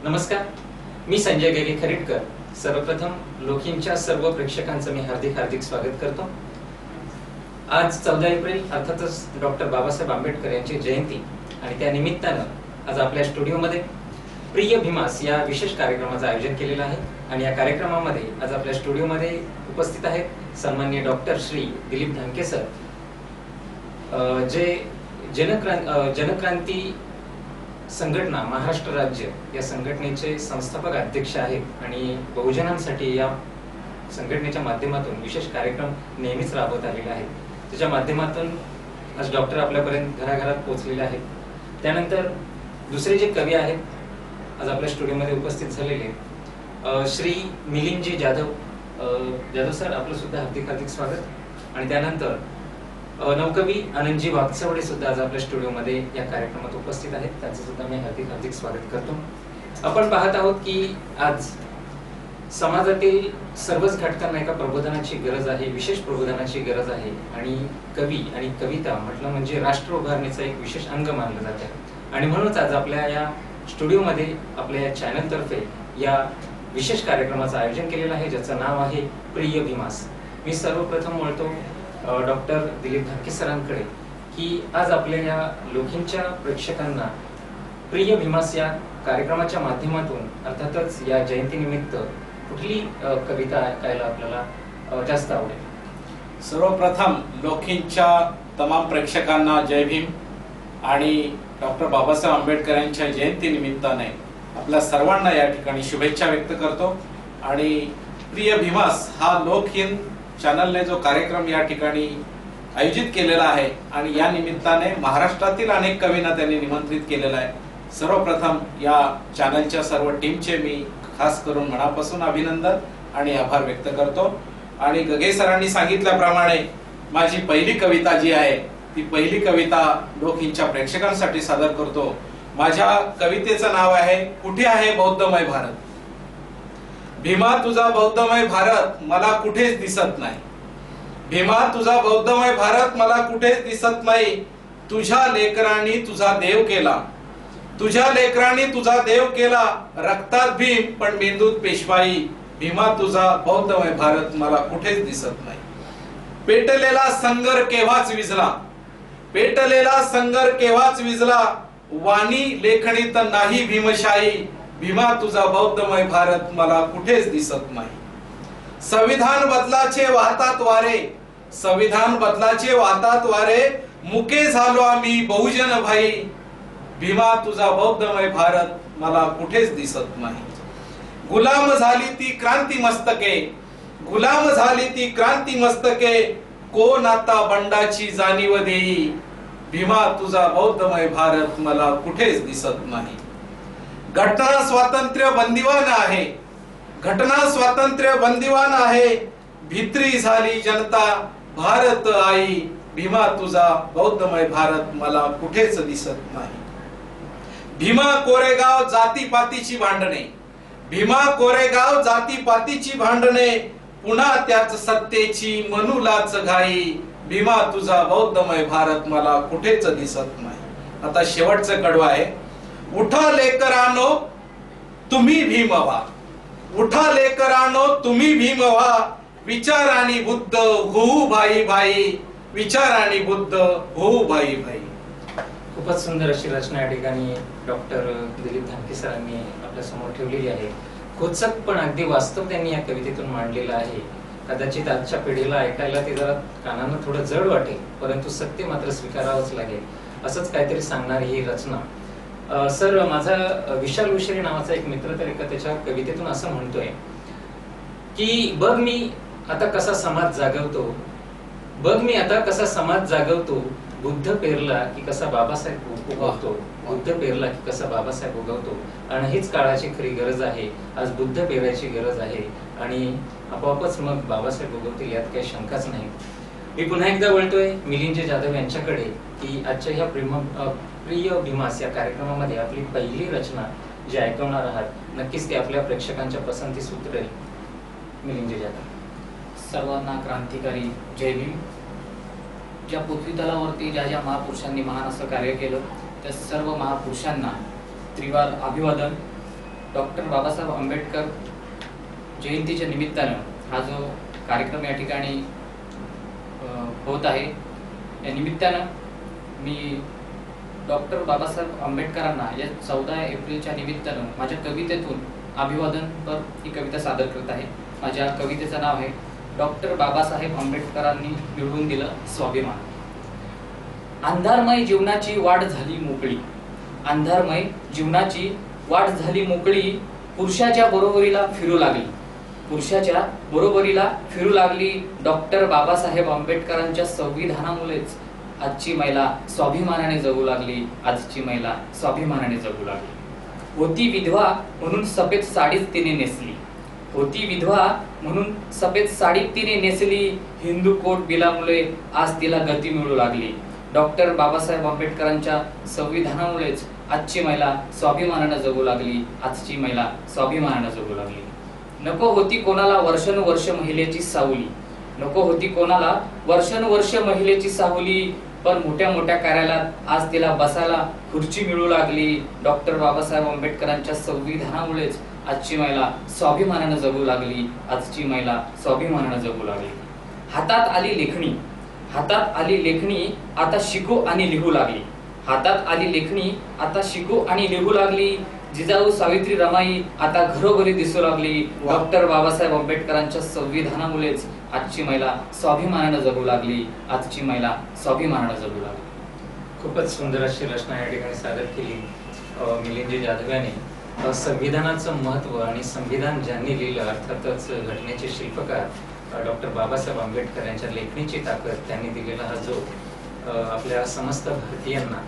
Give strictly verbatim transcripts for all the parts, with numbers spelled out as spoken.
नमस्कार, मी संजय गेगे खरीटकर। सर्वप्रथम लोकींच्या सर्व प्रेक्षकांचं मी हार्दिक हार्दिक स्वागत करतो। आज चौदा एप्रिल अर्थातच डॉक्टर बाबासाहेब आंबेडकर यांची जयंती आणि त्या निमित्तानं आज आपल्या स्टुडिओमध्ये प्रिय भीमास या विशेष कार्यक्रमाचं आयोजन केलेलं आहे। आणि या कार्यक्रमामध्ये आज आपल्या स्टुडिओमध्ये उपस्थित आहेत सन्माननीय डॉक्टर श्री दिलीप धानके सर, जे जनक्रांती जनक्रांती संघटना महाराष्ट्र राज्य या संघटनेचे संस्थापक अध्यक्ष आहेत आणि बहुजनांसाठी या संघटनेच्या माध्यमातून विशेष कार्यक्रम नेहमीच राबवत आलेले आहेत। त्याच्या माध्यमातून आज डॉक्टर आपल्यापर्यंत घराघरात पोहोचलेले आहेत। त्यानंतर दुसरे जे कवी आहेत आज आपल्या स्टुडिओमध्ये उपस्थित झालेले श्री मिलिंदजी जाधव जाधव सर, आपलं सुद्धा हार्दिक हार्दिक स्वागत। आणि त्यानंतर नवकवी आनंदजी वागचौडे सुद्धा आज आपल्या स्टुडिओमध्ये या कार्यक्रमात उपस्थित आहेत, त्यांचं सुद्धा मी हार्दिक हार्दिक स्वागत करतो। आपण पाहत आहोत की आज समाजातील सर्वच घटकांना एका प्रबोधनाची गरज आहे, विशेष प्रबोधनाची गरज आहे। आणि कवी आणि कविता म्हटलं म्हणजे राष्ट्र उभारणीचं एक विशेष अंग मानलं जातं। आणि म्हणूनच आज आपल्या या स्टुडिओमध्ये आपल्या या चॅनल तर्फे या विशेष कार्यक्रमाचं आयोजन केलेलं आहे, ज्याचं नाव आहे प्रिय भीमास। मी सर्वप्रथम बोलतो डॉक्टर दिलीप धानके सरांकडे की आज आपल्या या लोकींच्या प्रेक्षकांना प्रिय भीमास या कार्यक्रमाच्या माध्यमातून अर्थातच या जयंतीनिमित्त कुठली कविता ऐकायला आपल्याला जास्त आवडेल? सर्वप्रथम लोकींच्या तमाम प्रेक्षकांना जय भीम आणि डॉक्टर बाबासाहेब आंबेडकर यांच्या जयंती निमित्ताने आपल्या सर्वांना या ठिकाणी शुभेच्छा व्यक्त करतो। आणि प्रिय भीमास हा लोकहिंद चॅनलने जो कार्यक्रम या ठिकाणी आयोजित केलेला आहे आणि या निमित्ताने महाराष्ट्रातील अनेक कवींना त्यांनी निमंत्रित केलेलं आहे। सर्वप्रथम या चॅनलच्या सर्व टीमचे मी खास करून मनापासून अभिनंदन आणि आभार व्यक्त करतो। आणि गगे सरांनी सांगितल्याप्रमाणे माझी पहिली कविता जी आहे ती पहिली कविता लोकहिंदच्या प्रेक्षकांसाठी सादर करतो। माझ्या कवितेचं नाव आहे कुठे आहे बौद्धमय भारत। भीमा तुझा बौद्धमय भारत मला कुठेच दिसत नाही। भीमा तुझा बौद्धमय भारत मला कुठेच दिसत नाही। तुझ्या लेकरांनी तुझा देव केला, तुझ्या लेकरांनी तुझा देव केला। रक्तात भीम पण मेंदूत पेशवाई। भीमा तुझा बौद्धमय भारत मला कुठेच दिसत नाही। पेटलेला संगर केव्हाच विझला, पेटलेला संगर केव्हाच विझला। वाणी लेखणीत नाही भीमशाही। भीमा तुझा बौद्धमय भारत मला कुठेच दिसत नाही। संविधान बदलाचे वाहतात वारे, संविधान बदलाचे वाहतात वारे। मुके झालो आम्ही बहुजन भाई। भीमा तुझा बौद्धमय भारत मला कुठेच दिसत नाही। गुलाम झाली ती क्रांती मस्तके, गुलाम झाली ती क्रांती मस्तके। कोण आता बंडाची जाणीव देई। भीमा तुझा बौद्धमय भारत मला कुठेच दिसत नाही। घटना स्वातंत्र्य बंदिवान आहे, घटना स्वातंत्र्य बंदिवान आहे। भित्री झाली जनता भारत आई। भीमा तुझा बौद्धमय भारत मला कुठेच दिसत नाही। भीमा कोरेगाव जातीपातीची भांडणे, भीमा कोरेगाव जातीपातीची भांडणे। पुन्हा त्याच सत्तेची मनूलाच घाई। भीमा तुझा बौद्धमय भारत मला कुठेच दिसत नाही। आता शेवटचं कडवं आहे। उठा लेकरानो तुम्ही भीम व्हा, उठा लेकरानो तुम्ही भीम व्हा। विचारानी बुद्ध होऊ भाई भाई, विचारानी बुद्ध होऊ भाई भाई। खूपच सुंदर अशी रचना या ठिकाणी डॉक्टर दिलीप धानके सरांनी आपल्या समोर ठेवलेली आहे। खोचक पण अगदी वास्तव त्यांनी या कवितेतून मांडलेलं आहे। कदाचित आजच्या पिढीला ऐकायला ते जरा कानानं थोडं जड वाटेल, परंतु सत्य मात्र स्वीकारावंच लागेल। असंच काहीतरी सांगणारी ही रचना। सर, माझा विशाल उशिरे नावाचा एक मित्र तर एका त्याच्या कवितेतून असं म्हणतोय की बघ मी आता कसा समाज जागवतो, बघ मी आता कसा समाज जागवतो। बुद्ध पेरला की कसा बाबासाहेब उगवतो, बुद्ध पेरला की कसा बाबासाहेब उगवतो। आणि हीच काळाची खरी गरज आहे। आज बुद्ध पेरायची गरज आहे आणि आपोआपच मग बाबासाहेब उगवतील, यात काही शंकाच नाही। मी पुन्हा एकदा बोलतोय मिलिंदजी जाधव यांच्याकडे की आजच्या ह्या प्रिय भीमास या कार्यक्रमामध्ये आपली पहिली रचना जी ऐकवणार आहात, नक्कीच ती आपल्या प्रेक्षकांच्या पसंतीस उतरेल। मिलिंदजी जाधव। सर्वांना क्रांतिकारी जय भीम। ज्या पृथ्वीतलावरती ज्या ज्या महापुरुषांनी महान असं कार्य केलं त्या सर्व महापुरुषांना त्रिवार अभिवादन। डॉक्टर बाबासाहेब आंबेडकर जयंतीच्या निमित्तानं हा जो कार्यक्रम या ठिकाणी होत आहे, या निमित्तानं मी डॉक्टर बाबासाहेब आंबेडकरांना या चौदा एप्रिलच्या निमित्तानं माझ्या कवितेतून अभिवादन पर ही कविता सादर करत आहे। माझ्या कवितेचं नाव आहे डॉक्टर बाबासाहेब आंबेडकरांनी मिळवून दिलं स्वाभिमान। अंधारमय जीवनाची वाट झाली मोकळी, अंधारमय जीवनाची वाट झाली मोकळी, पुरुषाच्या बरोबरीला फिरू लागली, पुरुषाच्या बरोबरीला फिरू लागली। डॉक्टर बाबासाहेब आंबेडकरांच्या संविधानामुळेच आजची महिला स्वाभिमानाने जगू लागली, आजची महिला स्वाभिमानाने जगू लागली। होती विधवा म्हणून सफेद साडीच तिने नेसली, होती विधवा म्हणून सफेद साडी तिने नेसली, हिंदू कोड बिलामुळे आज तिला गती मिळू लागली। डॉक्टर बाबासाहेब आंबेडकरांच्या संविधानामुळेच आजची महिला स्वाभिमानाने जगू लागली, आजची महिला स्वाभिमानाने जगू लागली। नको होती कोणाला वर्षानुवर्ष महिलेची सावली, नको होती कोणाला वर्षानुवर्ष महिलेची सावली, पण मोठ्या मोठ्या कार्यालयात आज तिला बसायला खुर्ची मिळू लागली। डॉक्टर बाबासाहेब आंबेडकरांच्या संविधानामुळेच आजची महिला स्वाभिमानाने जगू लागली, आजची महिला स्वाभिमानाने जगू लागली। हातात आली लेखणी, हातात आली लेखणी, आता शिकू आणि लिहू लागली, हातात आली लेखणी, आता शिकू आणि लिहू लागली। जिजाऊ सावित्री रमाई आता घरोघरी दिसू लागली। डॉक्टर बाबासाहेब आंबेडकरांच्या संविधानामुळेच आजची महिला स्वाभिमानाने जगू लागली, आजची महिला स्वाभिमानाने जगू लागली। खूपच सुंदर अशी रचना या ठिकाणी सादर केली मिलिंद जाधव यांनी। संविधानाचं महत्व आणि संविधान ज्यांनी लिहिलं, अर्थातच घटनेचे शिल्पकार डॉक्टर बाबासाहेब आंबेडकर यांच्या लेखणीची ताकद त्यांनी दिलेला हा जो आपल्या समस्त भारतीयांना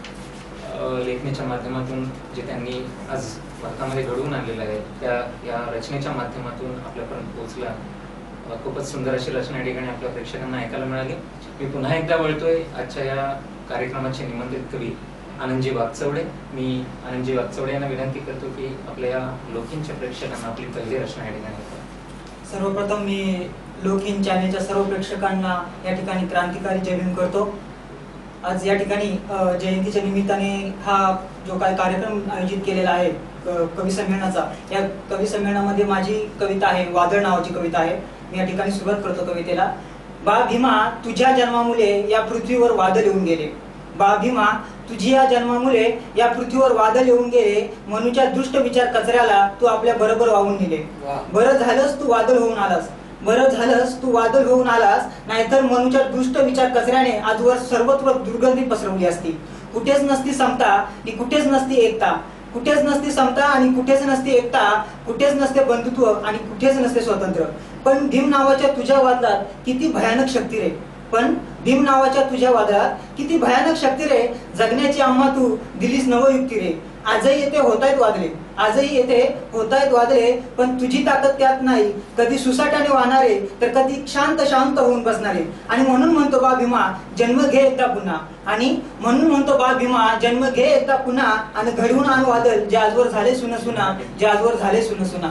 लेखणीच्या माध्यमातून जे त्यांनी आज भारतामध्ये घडवून आणलेलं आहे, त्या या रचनेच्या माध्यमातून आपल्यापर्यंत पोहोचला। खूपच सुंदर अशी रचना या ठिकाणी आपल्या प्रेक्षकांना ऐकायला मिळाली। मी पुन्हा एकदा वळतोय आजच्या या कार्यक्रमाचे निमंत्रित कवी आनंदजी वागचौडे। मी आनंदजी वागचौडे यांना विनंती करतो की आपल्या या लोकहितच्या प्रेक्षकांना आपली पहिली रचना या ठिकाणी ऐकवा। सर्वप्रथम मी लोकहित चॅनेलच्या सर्व प्रेक्षकांना या ठिकाणी क्रांतिकारी जय भीम करतो। आज या ठिकाणी जयंतीच्या निमित्ताने हा जो काही कार्यक्रम आयोजित केलेला आहे कवी संमेलनाचा, या कवी संमेलनामध्ये माझी कविता आहे, वादळ नावाची कविता आहे। मी या ठिकाणी सुरुवात करतो कवितेला। बा भीमा तुझ्या जन्मामुळे या पृथ्वीवर वादळ येऊन गेले, बा भीमा तुझ्या जन्मामुळे या पृथ्वीवर वादळ येऊन गेले, मनुच्या दुष्ट विचार कचऱ्याला तू आपल्या बरोबर वाहून नेले। बरं झालंस तू वादळ होऊन आलास, बरं झालंस तू वादळ होऊन आलास, नाहीतर मनुच्या दुष्ट विचार कचऱ्याने आजवर सर्वत्र दुर्गंधी पसरवली असती। कुठेच नसती समता आणि कुठेच नसती एकता, कुठेच नसती समता आणि कुठेच नसती एकता, कुठेच नसते बंधुत्व आणि कुठेच नसते स्वातंत्र्य। पण भीम नावाच्या तुझ्या वादळात किती भयानक शक्ती रे, पण भीम नावाच्या तुझ्या वादळात किती भयानक शक्ती रे, जगण्याची आम्हा तू दिलीस नवयुक्ती रे। आजही येथे होतायत वादळे, आजही येथे होतायत वादळे, पण तुझी ताकद त्यात नाही, कधी सुसाटाने वाहणारे तर कधी शांत शांत होऊन बसणारे। आणि म्हणून म्हणतो बा भीमा जन्म घे एकदा पुन्हा, आणि म्हणून म्हणतो बा भीमा जन्म घे एकदा पुन्हा, आणि घडवून आण वादळ जे आजवर झाले सुना सुना, जे आजवर झाले सुना सुना।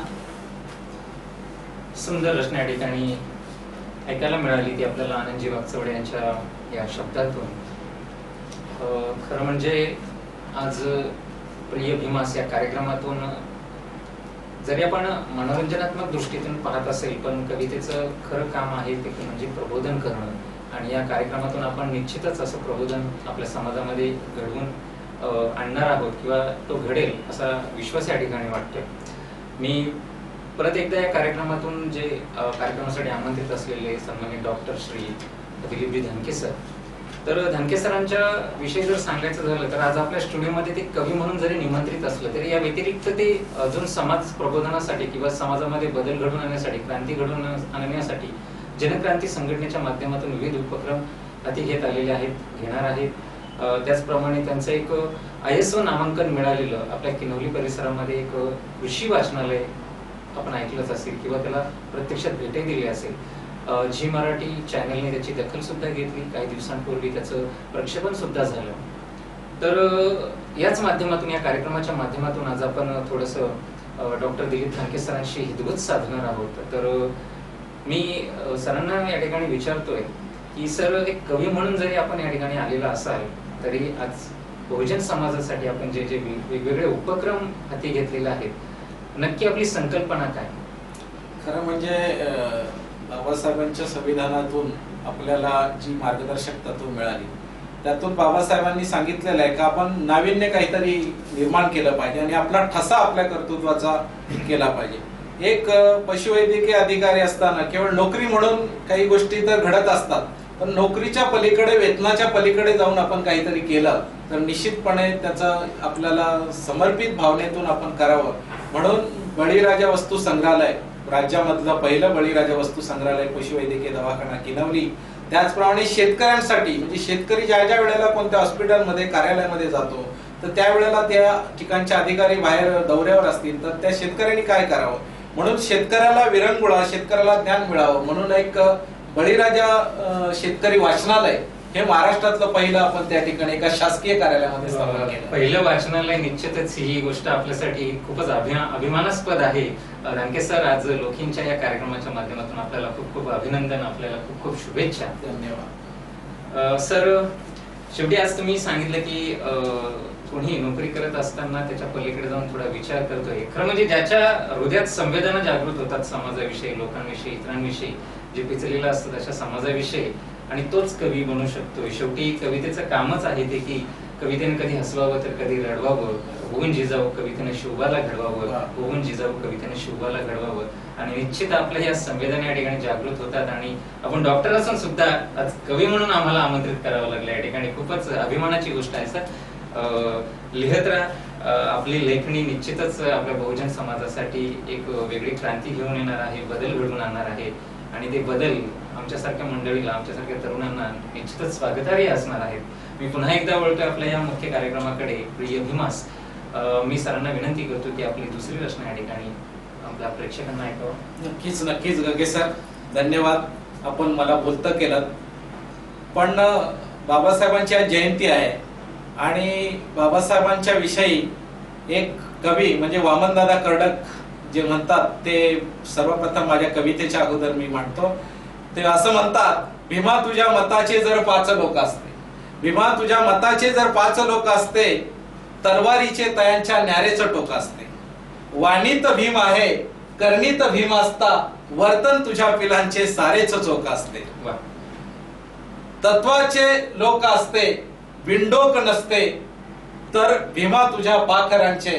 सुंदर रचना या ठिकाणी ऐकायला मिळाली ती आपल्याला आनंदजी वागचौडे यांच्या या शब्दातून। खरं म्हणजे आज प्रिय भीमास या कार्यक्रमातून जरी आपण मनोरंजनात्मक दृष्टीतून पाहत असेल, पण कवितेचं खरं काम आहे ते म्हणजे प्रबोधन करणं। आणि या कार्यक्रमातून आपण निश्चितच असं प्रबोधन आपल्या समाजामध्ये घडवून आणणार आहोत किंवा तो घडेल असा विश्वास या ठिकाणी वाटतोय। मी परत एकदा या कार्यक्रमातून जे कार्यक्रमासाठी आमंत्रित असलेले सन्मानित डॉक्टर श्री दिलीपजी धनके सर, तर धनके सरांच्या विषयी जर सांगायचं झालं तर आज आपल्या स्टुडिओमध्ये ते कवी म्हणून जरी निमंत्रित असलं तरी या व्यतिरिक्त ते अजून समाज प्रबोधनासाठी किंवा समाजामध्ये बदल घडवून आणण्यासाठी, क्रांती घडवून आणण्यासाठी जनक्रांती संघटनेच्या माध्यमातून विविध उपक्रम हाती घेत आलेले आहेत, घेणार आहेत। त्याचप्रमाणे त्यांचं एक आय एस ओ नामांकन मिळालेलं आपल्या किनवली परिसरामध्ये एक कृषी वाचनालय आपण ऐकलंच असेल किंवा त्याला प्रत्यक्षात भेटही दिली असेल। झी मराठी चॅनलने त्याची दखल सुद्धा घेतली, काही दिवसांपूर्वी त्याचं प्रक्षेपण सुद्धा झालं। तर याच माध्यमातून, या कार्यक्रमाच्या माध्यमातून आज आपण थोडंसं डॉक्टर दिलीप धनके सरांशी हितगुज साधणार आहोत। तर मी सरांना या ठिकाणी विचारतोय की सर, एक कवी म्हणून जरी आपण या ठिकाणी आलेला असाल तरी आज बहुजन समाजासाठी आपण जे जे वेगवेगळे उपक्रम हाती घेतलेले आहेत नक्की आपली संकल्पना काय? खरं म्हणजे अं, बाबासाहेबांच्या संविधानातून आपल्याला जी मार्गदर्शक तत्व मिळाली त्यातून बाबासाहेबांनी सांगितलेलं आहे की आपण नाविन्य काहीतरी निर्माण केलं पाहिजे आणि आपला ठसा आपल्या कर्तृत्वाचा केला पाहिजे। एक पशुवैद्यकीय अधिकारी असताना केवळ नोकरी म्हणून काही गोष्टी तर घडत असतात, पण नोकरीच्या पलीकडे, वेतनाच्या पलीकडे जाऊन आपण काहीतरी केलं तर निश्चितपणे त्याचं आपल्याला समर्पित भावनेतून आपण करावं। म्हणून बळीराजा वस्तू संग्रहालय, राज्यामधलं पहिलं बळीराजा वस्तू संग्रहालय पशुवैद्यकीय दवाखाना किनवली। त्याचप्रमाणे शेतकऱ्यांसाठी, म्हणजे शेतकरी ज्या ज्या वेळेला कोणत्या हॉस्पिटलमध्ये, कार्यालयामध्ये जातो तर त्यावेळेला त्या ठिकाणचे अधिकारी बाहेर दौऱ्यावर असतील तर त्या शेतकऱ्यांनी काय करावं, म्हणून शेतकऱ्याला विरंगुळा, शेतकऱ्याला ज्ञान मिळावं म्हणून एक बळीराजा शेतकरी वाचनालय हे महाराष्ट्रातलं पहिलं आपण त्या ठिकाणी एका शासकीय कार्यालयामध्ये स्थापन केलं। पहिलं वाचनालय निश्चितच ही गोष्ट आपल्यासाठी खूपच अभिमानास्पद आहे। रानके सर, आज लोकींच्या या कार्यक्रमाच्या माध्यमातून आपल्याला खूप खूप अभिनंदन, आपल्याला खूप खूप शुभेच्छा। धन्यवाद सर। शेवटी आज तुम्ही सांगितलं की कोणी नोकरी करत असताना त्याच्या पलीकडे जाऊन थोडा विचार करतोय। खरं म्हणजे ज्याच्या हृदयात संवेदना जागृत होतात समाजाविषयी, लोकांविषयी, इतरांविषयी, जे पिचलेलं असतं तशा समाजाविषयी, आणि तोच कवी बनू शकतो। शेवटी कवितेचं कामच आहे ते की कवितेने कधी हसवावं तर कधी रडवावं, होऊन जिजावं कवितेने शिवबाला घडवावं, होऊन जिजावं कवितेने शिवबाला घडवावं। आणि निश्चित आपल्या या संवेदना या ठिकाणी जागृत होतात आणि आपण डॉक्टर असून सुद्धा आज कवी म्हणून आम्हाला आमंत्रित करावं लागलं या ठिकाणी, खूपच अभिमानाची गोष्ट आहे सर। लिहत राहा, आपली लेखणी निश्चितच आपल्या बहुजन समाजासाठी एक वेगळी क्रांती घेऊन येणार आहे, बदल घडवून आणणार आहे आणि ते बदल आमच्यासारख्या मंडळीला, आमच्यासारख्या तरुणांना निश्चितच स्वागतार्ह असणार आहेत। मी पुन्हा एकदा वळतोय आपल्या या मुख्य कार्यक्रमाकडे। प्रिय भीमास, मी सरांना विनंती करतो की आपली दुसरी रचना या ठिकाणी आपल्या प्रेक्षकांना ऐकावं। नक्कीच नक्कीच गगे सर, धन्यवाद, आपण मला बोलतं केलं। पण बाबासाहेबांची आज जयंती आहे आणि बाबासाहेबांच्या विषयी एक कवी म्हणजे वामनदादा कर्डक जे म्हणतात ते सर्वप्रथम माझ्या कवितेच्या अगोदर मी मांडतो। ते असं म्हणतात, भीमा तुझ्या मताचे जर पाच लोक असते, भीमा तुझ्या मताचे जर पाच लोक असते, तरवारीचे तयांच्या न्यारेचं टोक असते। वाणीत भीम आहे, करणीत भीम असता, वर्तन तुझ्या पिलांचे सारेच चोक असते। तत्वाचे लोक असते, विंडोक नसते, तर भीमा तुझ्या पाखरांचे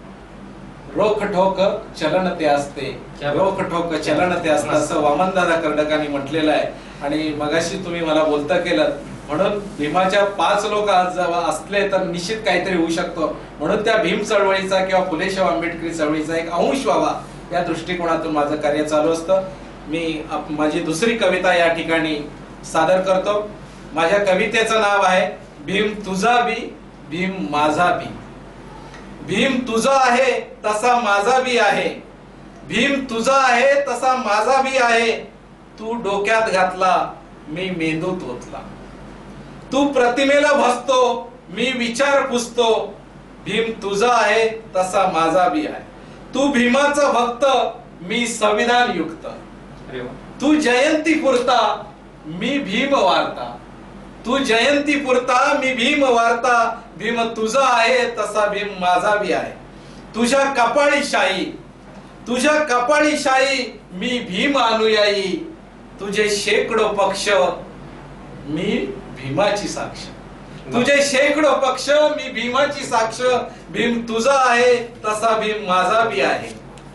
रोख ठोक चलन ते असते, रोख ठोक चलन ते असतं, असं वामनदादा कर्डकांनी म्हटलेलं आहे। आणि मगाशी तुम्ही मला बोलतं केलं, म्हणून भीमाच्या पाच लोक असले तर निश्चित काहीतरी होऊ शकतो। म्हणून त्या भीम चळवळीचा किंवा फुले शाहू आंबेडकरी चळवळीचा एक अंश व्हावा या दृष्टिकोनातून माझं कार्य चालू असतं। मी माझी दुसरी कविता या ठिकाणी सादर करतो। माझ्या कवितेचं नाव आहे भीम तुझा बी, भीम माझा बी। भीम तुझा आहे तसा माझा बी आहे, भीम तुझा आहे तसा माझा बी आहे। तू डोक्यात घातला, मी मेंदूत ओतला, तू प्रतिमेला भसतो, मी विचार पुसतो। भीम तुझा आहे तसा माझा बी आहे, तू भीमाचा भक्त, मी संविधान युक्त। तू जयंती पुरता, मी भीम वार्ता, तू जयंती पुरता, मी भीम वार्ता। भीम तुझा आहे तसा भीम माझा बी आहे, तुझ्या कपाळी शाही, तुझ्या कपाळी शाही, मी भीम अनुयायी। तुझे शेकडो पक्ष, मी भीमाची साक्ष, तुझे शेकडो पक्ष, मी भीमाची साक्ष। भीम तुझा आहे तसा भीम माझा बी आहे।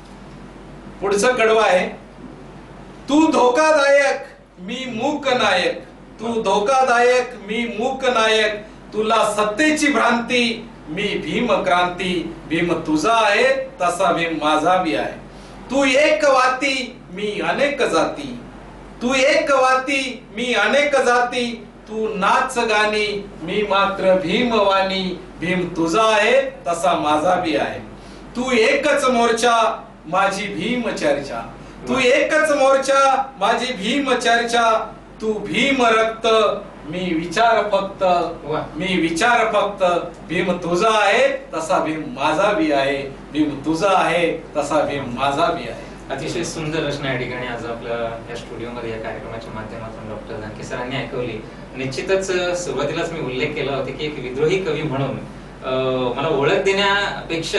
पुढचं कडवं आहे, तू धोकादायक, मी मूक नायक, तू धोकादायक, मी मूक नायक। तुला सत्तेची भ्रांती, मी भीम क्रांती। भीम तुझा आहे तसा भीम माझा बी आहे। तू एक वाती, मी अनेक जाती, तू एक वाती, मी अनेक जाती। तू नाच गाणी, मी मात्र भीमवाणी। भीम तुझा आहे तसा माझा बी आहे। तू एकच मोर्चा, माझी भीम चर्चा, तू एकच मोर्चा, माझी भीम चर्चा। तू भीम रक्त, मी विचार फक्त, मी विचार फक्त। भीम तुझा आहे तसा भीम माझा बी आहे, भीम तुझा आहे तसा भीम माझा बी आहे। अतिशय सुंदर रचना या ठिकाणी आज आपल्या या स्टुडिओमध्ये या कार्यक्रमाच्या माध्यमातून डॉक्टर रानके सरांनी ऐकवली। निश्चितच सुरुवातीलाच मी उल्लेख केला होता की एक विद्रोही कवी म्हणून मला ओळख देण्यापेक्षा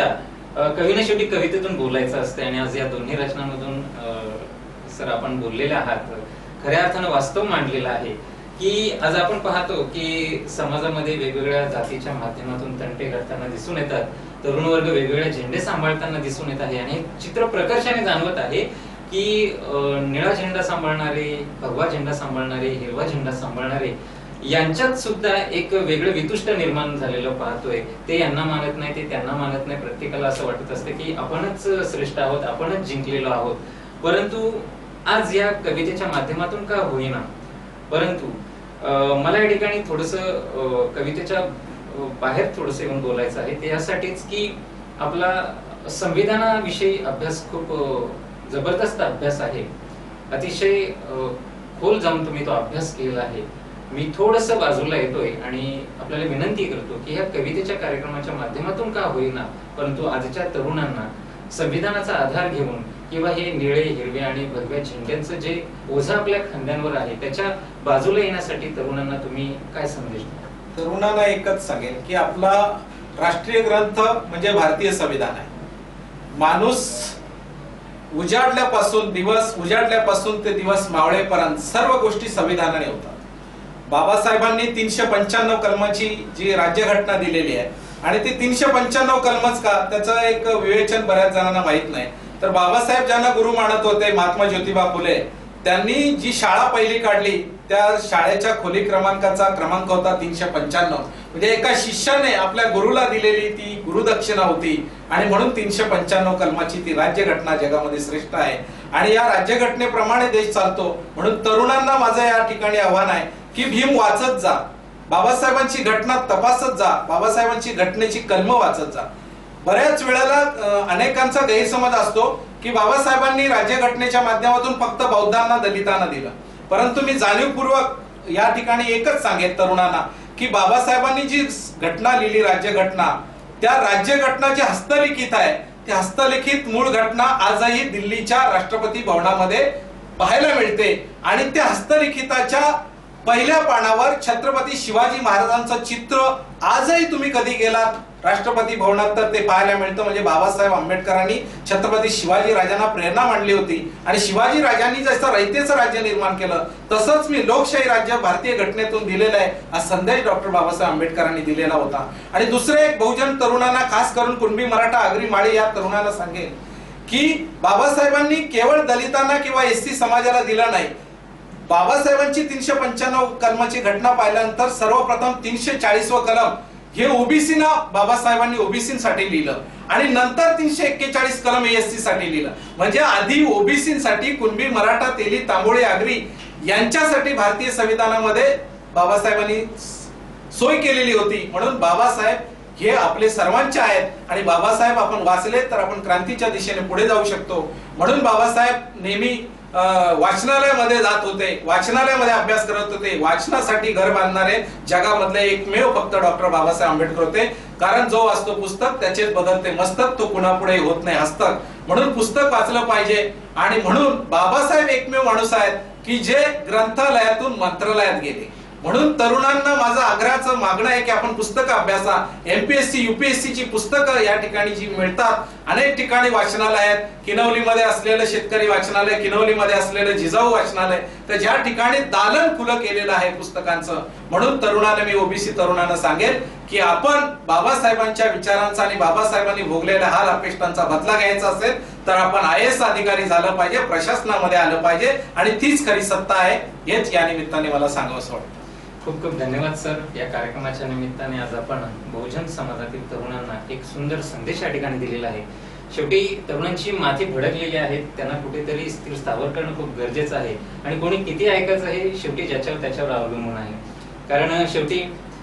अ, कवीने शेवटी कवितेतून बोलायचं असते आणि आज या दोन्ही रचनांमधून अ, सर आपण बोललेले आहात, खऱ्या अर्थानं वास्तव मांडलेलं आहे की आज आपण पाहतो की समाजामध्ये वेगवेगळ्या जातीच्या माध्यमातून तंटे घडताना दिसून येतात, तरुण वर्ग वेगवेगळे झेंडे सांभाळताना दिसून येत आहे आणि चित्र प्रकर्षाने जाणवत आहे की निळा झेंडा सांभाळणारे, भगवा झेंडा सांभाळणारे, हिरवा झेंडा सांभाळणारे यांच्यात सुद्धा एक वेगळं वितुष्ट निर्माण झालेलं पाहतोय. ते यांना मानत नाही, ते त्यांना मानत नाही. प्रत्येकाला असं वाटत असतं की आपणच श्रेष्ठ आहोत, आपणच जिंकलेलो आहोत. परंतु आज या कवितेच्या माध्यमातून का होईना, परंतु मला या ठिकाणी थोडस कवितेच्या बाहेर थोडस येऊन बोलायचं आहे. ते यासाठीच की आपला संविधानाविषयी अभ्यास खूप जबरदस्त अभ्यास आहे, अतिशय खोल जाऊन तुम्ही तो अभ्यास केलेला आहे. मी थोडस बाजूला येतोय आणि आपल्याला विनंती करतो की ह्या कवितेच्या कार्यक्रमाच्या माध्यमातून का होईना, परंतु आजच्या तरुणांना संविधानाचा आधार घेऊन किंवा हे निळे, हिरवे आणि भगव्या झेंड्यांचं जे ओझं आपल्या खांद्यांवर आहे त्याच्या बाजूला येण्यासाठी तरुणांना तुम्ही काय संदेश द्याल? तरुणांना एकच सांगेल की आपला राष्ट्रीय ग्रंथ म्हणजे भारतीय संविधान आहे. माणूस उजाडल्यापासून दिवस उजाडल्यापासून ते दिवस मावळेपर्यंत सर्व गोष्टी संविधानाने होतात. बाबासाहेबांनी तीनशे पंच्याण्णव कलमाची जी राज्यघटना दिलेली आहे आणि ती तीनशे पंच्याण्णव कलमच का, त्याचं एक विवेचन बऱ्याच जणांना माहित नाही. तर बाबासाहेब ज्यांना गुरु मानत होते, महात्मा ज्योतिबा फुले, त्यांनी जी शाळा पहिली काढली त्या शाळेच्या खोली क्रमांकाचा क्रमांक होता तीनशे पंच्याण्णव. म्हणजे एका शिष्याने आपल्या गुरुला दिलेली ती गुरुदक्षिणा होती आणि म्हणून तीनशे पंच्याण्णव कलमाची ती राज्यघटना जगामध्ये श्रेष्ठ आहे आणि या राज्यघटनेप्रमाणे देश चालतो. म्हणून तरुणांना माझं या ठिकाणी आव्हान आहे की भीम वाचत जा, बाबासाहेबांची घटना तपासत जा, बाबासाहेबांची घटनेची कलम वाचत जा. बऱ्याच वेळेला अनेकांचा गैरसमज असतो की बाबासाहेबांनी राज्यघटनेच्या माध्यमातून फक्त बौद्धांना, दलितांना दिलं. परंतु मी जाणीवपूर्वक या ठिकाणी एकच सांगेन तरुणांना की बाबासाहेबांनी जी घटना लिहिली, राज्यघटना, त्या राज्यघटना जी हस्तलिखित आहे ती हस्तलिखित मूळ घटना आजही दिल्लीच्या राष्ट्रपती भवनामध्ये पाहायला मिळते आणि त्या हस्तलिखिताच्या पहिल्या पानावर छत्रपती शिवाजी महाराजांचं चित्र आजही तुम्ही कधी गेलात राष्ट्रपती भवनात तर ते पाहायला मिळतं. म्हणजे बाबासाहेब आंबेडकरांनी छत्रपती शिवाजी राजांना प्रेरणा मांडली होती आणि शिवाजी राजांनी जसं रयतेचं राज्य निर्माण केलं तसंच मी लोकशाही राज्य भारतीय घटनेतून दिलेलं आहे हा संदेश डॉक्टर बाबासाहेब आंबेडकरांनी दिलेला होता. आणि दुसरे एक बहुजन तरुणांना, खास करून कुणबी, मराठा, आगरी, माळी या तरुणांना सांगेल की बाबासाहेबांनी केवळ दलितांना किंवा एसटी समाजाला दिलं नाही. बाबासाहेबांची तीनशे पंच्याण्णव कलमाची घटना पाहिल्यानंतर सर्वप्रथम तीनशे चाळीसवं कलम हे ओबीसीना बाबासाहेबांनी ओबीसीसाठी लिहिलं आणि नंतर तीनशे एक्केचाळीस कलम एससी साठी लिहिलं. म्हणजे आधी ओबीसीसाठी, कुणबी, मराठा, तेली, तांबोळी, आगरी यांच्यासाठी भारतीय संविधानामध्ये बाबासाहेबांनी सोय केलेली होती. म्हणून बाबासाहेब हे आपले सर्वांचे आहेत आणि बाबासाहेब आपण वाचले तर आपण क्रांतीच्या दिशेने पुढे जाऊ शकतो. म्हणून बाबासाहेब नेहमी वाचनालयामध्ये जात होते, वाचनालयामध्ये अभ्यास करत होते. वाचनासाठी घर बांधणारे जगामधले एकमेव फक्त डॉक्टर बाबासाहेब आंबेडकर होते. कारण जो वाचतो पुस्तक त्याचेच बदलते मस्तक, तो कुणापुढे होत नाही हस्तक. म्हणून पुस्तक वाचलं पाहिजे आणि म्हणून बाबासाहेब एकमेव माणूस आहेत की जे ग्रंथालयातून मंत्रालयात गेले. म्हणून तरुणांना माझं आग्रहाचं मागणं आहे की आपण पुस्तकं अभ्यासा. एमपीएससी, युपीएससी ची पुस्तकं या ठिकाणी जी मिळतात, अनेक ठिकाणी वाचनालय आहेत. किनवलीमध्ये असलेलं शेतकरी वाचनालय, किनवलीमध्ये असलेलं जिजाऊ वाचनालय, तर ज्या ठिकाणी दालन खुलं केलेलं आहे पुस्तकांचं. म्हणून तरुणांना, मी ओबीसी तरुणांना सांगेल की आपण बाबासाहेबांच्या विचारांचा आणि बाबासाहेबांनी भोगलेल्या हाल अपेष्टांचा बदला घ्यायचा असेल तर आपण आय एस अधिकारी झालं पाहिजे, प्रशासनामध्ये आलं पाहिजे आणि तीच खरी सत्ता आहे. हेच या निमित्ताने मला सांगावंसं वाटतं. खूप खूप धन्यवाद सर. या कार्यक्रमाच्या निमित्ताने आज आपण बहुजन समाजातील तरुणांना एक सुंदर संदेश या ठिकाणी दिलेला आहे. शेवटी तरुणांची माथी भडकलेली आहेत, त्यांना कुठेतरी स्थिर स्थावर करणं खूप गरजेचं आहे आणि कोणी किती ऐकायचं हे शेवटी ज्याच्यावर त्याच्यावर अवलंबून आहे. कारण शेवटी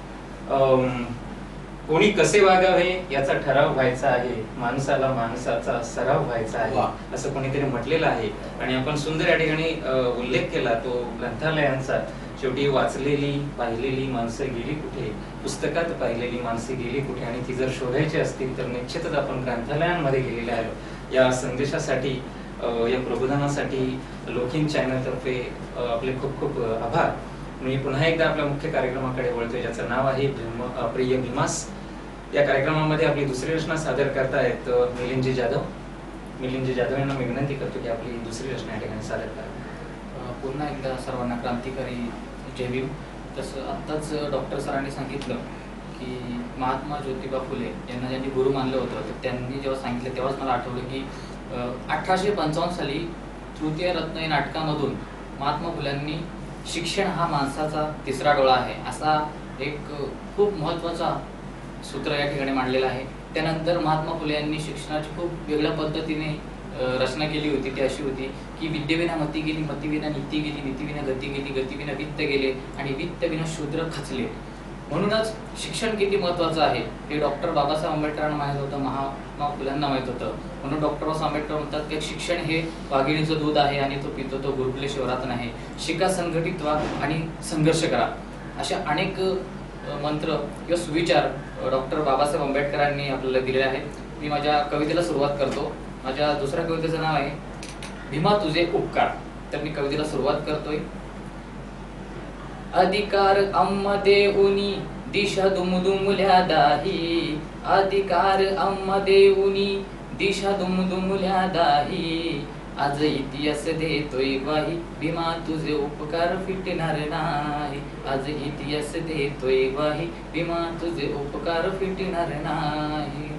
कोणी कसे वागावे याचा ठराव व्हायचा आहे, माणसाला माणसाचा सराव व्हायचा आहे असं कोणीतरी म्हटलेलं आहे. आणि आपण सुंदर या ठिकाणी उल्लेख केला तो ग्रंथालयांचा. शेवटी वाचलेली, पाहिलेली माणसं गेली कुठे, पुस्तकात पाहिलेली माणसे गेली कुठे, आणि ती जर शोधायची असतील तर निश्चितच आपण ग्रंथालयांमध्ये गेलेले आहोत. या संदेशासाठी, या प्रबोधनासाठी लोकिन चॅनल तर्फे आपले खूप खूप आभार. मी पुन्हा एकदा आपल्या मुख्य कार्यक्रमाकडे वळतोय ज्याचं नाव आहे प्रिय भीमास. या कार्यक्रमामध्ये आपली दुसरी रचना सादर करतायत मिलिंदजी जाधव. मिलिंदजी जाधव यांना मी विनंती करतो की आपली दुसरी रचना या ठिकाणी सादर करा. पुन्हा एकदा सर्वांना क्रांतिकारी जय भीम. तसं आत्ताच डॉक्टर सरांनी सांगितलं की महात्मा ज्योतिबा फुले यांना ज्यांनी गुरु मानलं होतं, तर त्यांनी जेव्हा सांगितलं तेव्हाच मला आठवलं की अठराशे पंचावन्न साली तृतीय रत्न या नाटकामधून महात्मा फुल्यांनी शिक्षण हा माणसाचा तिसरा डोळा आहे असा एक खूप महत्त्वाचा सूत्र या ठिकाणी मांडलेलं आहे. त्यानंतर महात्मा फुले यांनी शिक्षणाची खूप वेगळ्या पद्धतीने रचना केली होती. ती अशी होती की विद्येविना मती गेली, मतीविना नीती गेली, नीतीविना गती गेली, गतीविना वित्त गेले आणि वित्तविना शूद्र खचले. म्हणूनच शिक्षण किती महत्त्वाचं आहे हे डॉक्टर बाबासाहेब आंबेडकरांना माहीत होतं, महात्मा फुल्यांना माहीत होतं. म्हणून डॉक्टर बाबासाहेब आंबेडकर म्हणतात की शिक्षण हे वाघिणीचं दूध आहे आणि तो पितो तो गुरुकुले शिवरात नाही. शिका, संघटित व्हा आणि संघर्ष करा. अशा अनेक मंत्र किंवा सुविचार डॉक्टर बाबासाहेब आंबेडकरांनी आपल्याला दिलेले आहेत. मी माझ्या कवितेला सुरुवात करतो. माझ्या दुसऱ्या कवितेचं नाव आहे भीमा तुझे उपकार. तर मी कवितेला सुरुवात करतोय. अधिकार आम्हा देऊनी दिशा दुमदुमल्या दाही, अधिकार आम्हा देऊनी दिशा दुमदुमल्या दाही, आज इतिहास देतोय ग्वाही भीमा तुझे उपकार फिटणार नाही, आज इतिहास देतोय ग्वाही भीमा तुझे उपकार फिटणार नाही.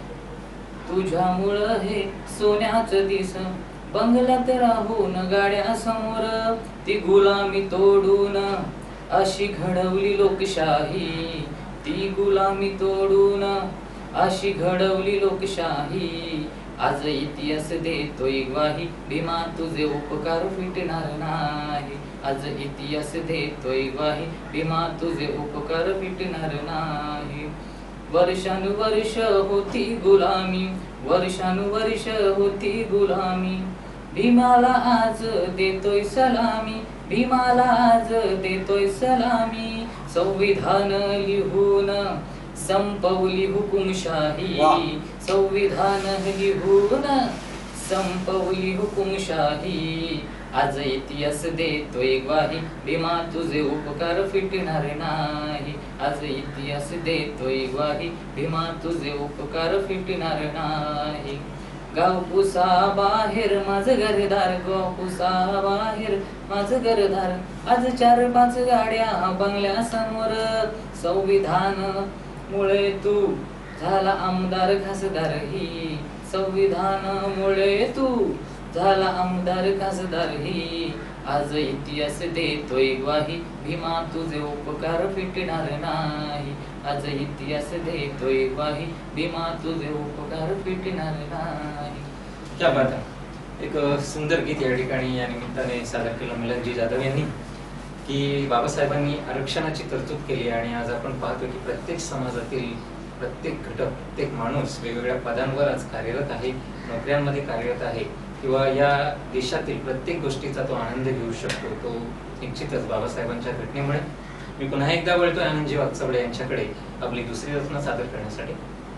तुझ्यामुळं हे सोन्याचं दिस बंगल्यात राहून गाड्या समोर, ती गुलामी तोडून अशी घडवली लोकशाही, ती गुलामी तोडून अशी घडवली लोकशाही, आज इतिहास देतोय ग्वाही भीमा तुझे उपकार फिटणार नाही, आज इतिहास देतोय ग्वाही भीमा तुझे उपकार फिटणार नाही. वर्षानुवर्ष होती गुलामी, वर्षानुवर्ष होती गुलामी, भीमाला आज देतोय सलामी, भीमाला आज देतोय सलामी. संविधान लिहून संपवली हुकुमशाही, संविधान लिहून संपवली हुकुमशाही, आज इतिहास देतोय ग्वाही भीमा तुझे उपकार फिटणार नाही, आज इतिहास देतोय ग्वाही भीमा तुझे उपकार फिटणार नाही. गाव पुसा बाहेर माझं घरदार, गाव पुसा बाहेर माझं घरदार, आज चार पाच गाड्या बंगल्या समोर, संविधान मुळे तू झाला आमदार खासदार ही, संविधान मुळे तू झाला आमदार खासदार ही, आज इतिहास देतोय ग्वाही भीमा तुझे उपकार फिटणार नाही, आज इतिहास देतोय ग्वाही भीमा तुझे उपकार फिटणार नाही. क्या बात आहे. एक सुंदर गीत या ठिकाणी या निमित्ताने सादर केलं मिलिंदजी जाधव यांनी की बाबासाहेबांनी आरक्षणाची तरतूद केली आणि आज आपण पाहतो की प्रत्येक समाजातील प्रत्येक घटक, प्रत्येक माणूस वेगवेगळ्या पदांवर आज कार्यरत आहे, नोकऱ्यांमध्ये कार्यरत आहे किंवा या देशातील प्रत्येक गोष्टीचा तो आनंद घेऊ शकतो. तो निश्चितच बाबासाहेबांच्या घटनेमुळे. मी पुन्हा एकदा वळतोय आनंदजी वाकचौडे यांच्याकडे आपली दुसरी रचना सादर करण्यासाठी.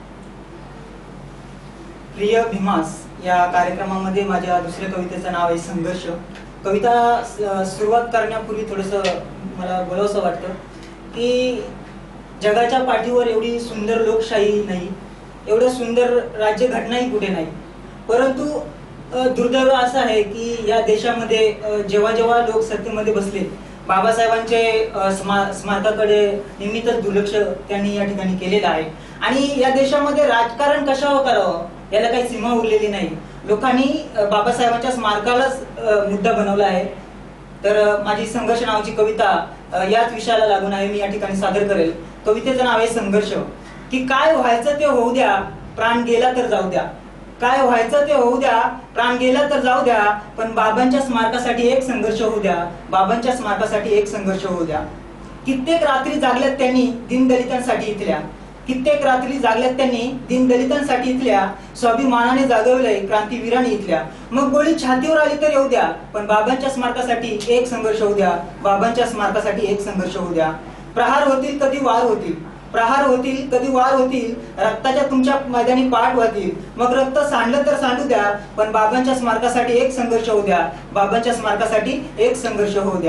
प्रिय भीमास या कार्यक्रमामध्ये माझ्या दुसऱ्या कवितेचं नाव आहे संघर्ष. कविता सुरुवात करण्यापूर्वी थोडंसं मला बोलावंसं वाटतं की जगाच्या पाठीवर एवढी सुंदर लोकशाही नाही, एवढं सुंदर राज्यघटनाही कुठे नाही. परंतु दुर्दैव असं आहे की या देशामध्ये जेव्हा जेव्हा लोक सत्तेमध्ये बसले, बाबासाहेबांचे स्मारकाकडे नेहमीच दुर्लक्ष त्यांनी या ठिकाणी केलेलं आहे. आणि या देशामध्ये राजकारण कशावर करावं याला काही सीमा उरलेली नाही. लोकांनी बाबासाहेबांच्या स्मारकालाच मुद्दा बनवला आहे. तर माझी संघर्ष नावाची कविता याच विषयाला लागून आहे, मी या ठिकाणी सादर करेल. कवितेचं नाव आहे संघर्ष. की काय व्हायचं ते होऊ द्या, प्राण गेला तर जाऊ द्या, काय व्हायचं ते होऊ द्या, प्राण गेला तर जाऊ द्या, पण बाबांच्या स्मारकासाठी एक संघर्ष होऊ द्या, बाबांच्या स्मारकासाठी एक संघर्ष होऊ द्या. कित्येक रात्री जागल्यात त्यांनी दीनदलितांसाठी इथल्या, कित्येक रात्री जागल्यात त्यांनी दीनदलितांसाठी इथल्या, स्वाभिमानाने जागवलंय क्रांतीवीरांनी इथल्या. मग गोळी छातीवर आली तर येऊ द्या, पण बाबांच्या स्मारकासाठी एक संघर्ष होऊ द्या, बाबांच्या स्मारकासाठी एक संघर्ष होऊ द्या. प्रहार होतील कधी वार होतील, प्रहार होतील कधी वार होतील, रक्ताच्या तुमच्या मैदानी पाठ वाहतील, मग रक्त सांडलं तर सांडू द्या, पण बाबांच्या स्मारकासाठी एक संघर्ष होऊ द्या, बाबांच्या स्मारकासाठी एक संघर्ष होऊ द्या.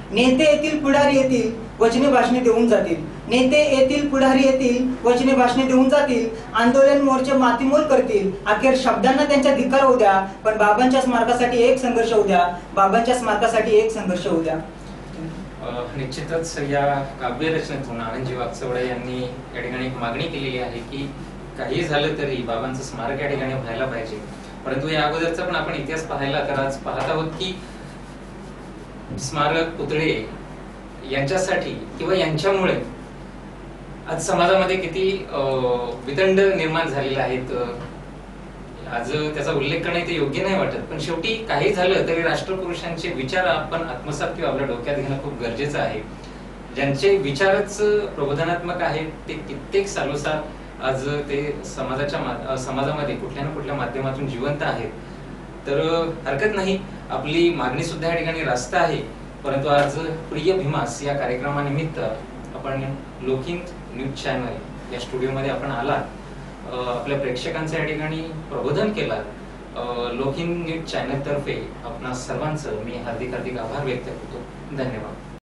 नेते येतील पुढारी येतील वचने भाषणे देऊन जातील. नेते येतील पुढारी येतील वचने भाषणे देऊन जातील. आंदोलन मोर्चे मातीमोल करतील. अखेर शब्दांना त्यांच्या धिक्कार होऊ द्या, पण बाबांच्या स्मारकासाठी एक संघर्ष होऊ द्या. बाबांच्या स्मारकासाठी एक संघर्ष होऊ द्या. निश्चितच या काव्य रचनेतून आनंदजी वाकचौडे यांनी या ठिकाणी एक मागणी केलेली आहे की काही झालं तरी बाबांचं स्मारक या ठिकाणी व्हायला पाहिजे. परंतु या अगोदरचा पण आपण इतिहास पाहायला तर आज पाहत आहोत की स्मारक पुतळे यांच्यासाठी किंवा यांच्यामुळे आज समाजामध्ये किती वितंड निर्माण झालेले आहेत. आज त्याचा उल्लेख करणं ते योग्य नाही वाटत, पण शेवटी काही झालं तरी राष्ट्रपुरुषांचे विचार आपण आत्मसात किंवा आपल्या डोक्यात घेणं खूप गरजेचं आहे. ज्यांचे विचारच प्रबोधनात्मक आहेत ते कित्येक सालोसार आज ते समाजाच्या समाजामध्ये कुठल्या ना कुठल्या माध्यमातून जिवंत आहेत. तर हरकत नाही, आपली मागणी सुद्धा या ठिकाणी रास्त आहे. परंतु आज प्रिय भीमास या कार्यक्रमानिमित्त आपण लोकहित न्यूज चॅनल या स्टुडिओमध्ये आपण आलात, आपल्या प्रेक्षकांचं या ठिकाणी प्रबोधन केलं. लोकहित न्यूज चॅनल तर्फे आपणा सर्वांचं मी हार्दिक हार्दिक आभार व्यक्त करतो. धन्यवाद.